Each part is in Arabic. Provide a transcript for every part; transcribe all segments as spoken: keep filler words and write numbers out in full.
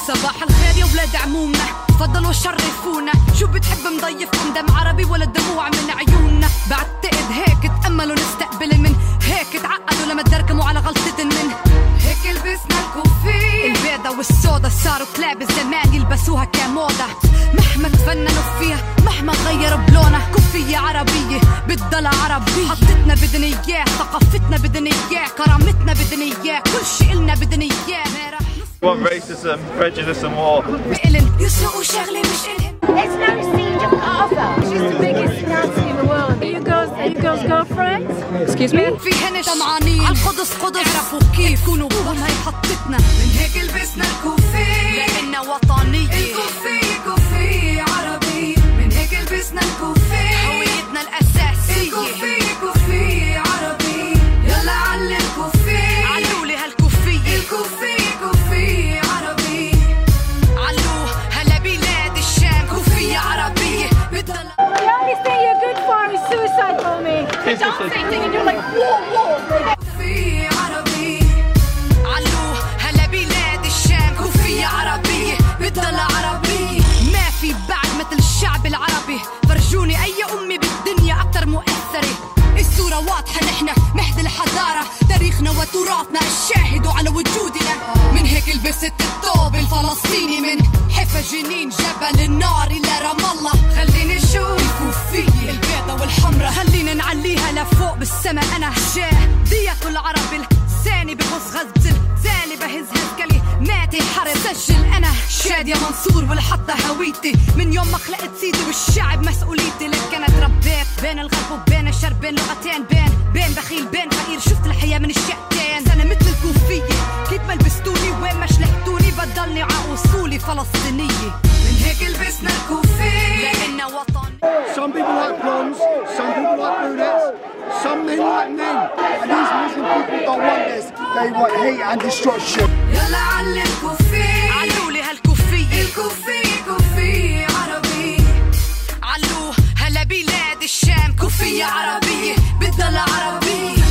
صباح الخير يا ولاد عمومنا، تفضلوا شرفونا. شو بتحب مضيفكم دم عربي ولا دموع من عيوننا؟ بعتقد هيك تأملوا نستقبل من هيك تعقدوا لما تدركموا على غلطة من هيك لبسنا الكوفية البيضة والسودا، صاروا كلاب الزمان يلبسوها كموضة. مهما تفننوا فيها مهما غيروا بلونها، كوفية عربية بتضل عربية. حطتنا بدنا اياه، ثقافتنا بدنا اياه، كرامتنا بدنا اياه، كل شي إلنا بدنا اياه. Want racism, prejudice and war. يسرقوا شغلة مش إلهم. There's no siege of Gaza. She's the biggest Nazi in the world. Are you girls, are you girls girlfriends? Excuse me? في هنش طمعانين عالقدس قدس، عرفوا كيف تكونوا بوهم. هي حطتنا من هيك لبسنا الكوفية لأننا وطنية. الكوفية كوفية عربية، من هيك لبسنا الكوفية هويتنا الأساسية. الكوفية كوفية عربية، يلا علي الكوفية، علولي هالكوفية. الكوفية كوفية عربية، علو هلا بلاد الشام. كوفية عربية بتضل. The only thing you're good for is suicide bombing. The dancing thing and you're like whoa whoa. كوفية عربية، علو هلا بلاد الشام. كوفية عربية بتضل عربية. ما في بعد مثل الشعب العربي، فرجوني أي أمي بالدنيا أكتر مؤثرة. الصورة واضحة، نحن مهد الحضارة، تاريخنا وتراثنا الشاهد على وجودنا. من هيك لبست الثوب الفلسطيني، من حفا جنين جبل النار إلى رام الله. خليني نشوف الكوفية البيضة والحمرة، خلينا نعليها لفوق بالسما. أنا شادية العرب الثاني بغص غزل زالي بهز هالكلي ماتي حرب. سجل أنا شادية منصور والحطة هويتي، من يوم ما خلقت سيدي والشعب مسؤوليتي. لك أنا تربيت بين الغرب وبين الشرق، بين لغتين، بين بين بخيل بين فقير. شفت الحياة من الشقتين، أنا مثل الكوفية كيف ما لبستوني وين ما شلحتوني، بضلني ع أصولي فلسطينية. من هيك لبسنا الكوفية لأننا وطن. Some people like blondes, some people like brunettes, some men like men. And these Muslim people don't want this. They want hate and destruction. يلا علي الكوفية، علولي هالكوفية. الكوفية كوفية عربية، علو هلا بلاد الشام. كوفية عربية بتضل عربية.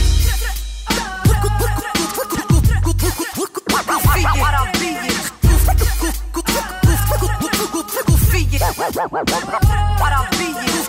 كوفية عربية، كوفية عربية.